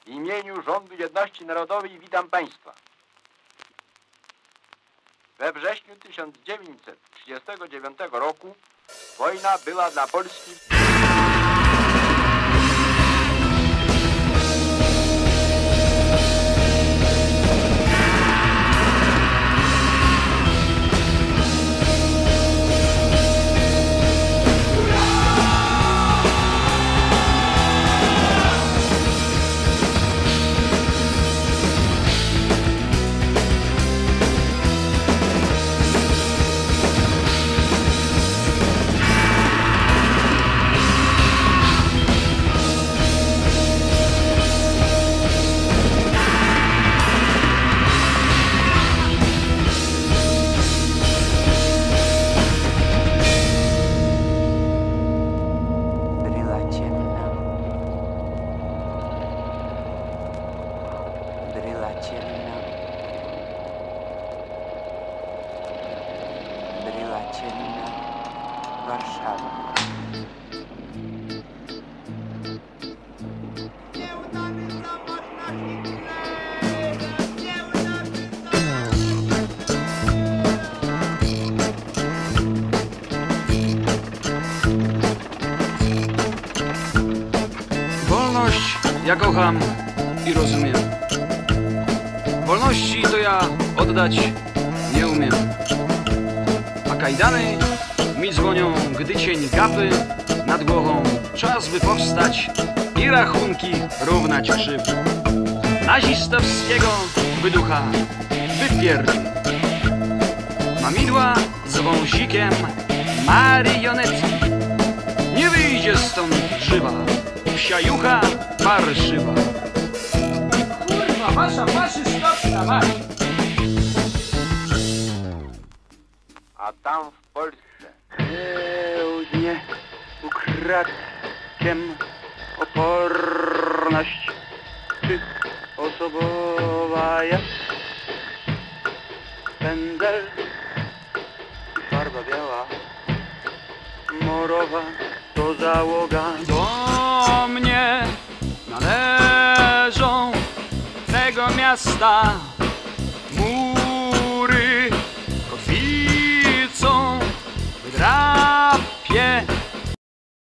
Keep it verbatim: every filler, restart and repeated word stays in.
W imieniu Rządu Jedności Narodowej witam Państwa. We wrześniu tysiąc dziewięćset trzydziestego dziewiątego roku wojna była dla Polski... Warszawa. Wolność ja kocham i rozumiem. Wolności to ja oddać nie umiem. A kajdany mi dzwonią, gdy cień gapy nad głową. Czas by powstać i rachunki równać krzywd. Nazistowskiego wyducha wypierdzi. Mamidła z wąsikiem marionetki. Nie wyjdzie stąd żywa psia jucha parszywa. Kurwa, wasza faszystowska mać! A tam w Polsce Pełdnie ukradkiem oporność ty osobowa jest. Pędzel i farba biała, morowa to załoga. Do mnie należą tego miasta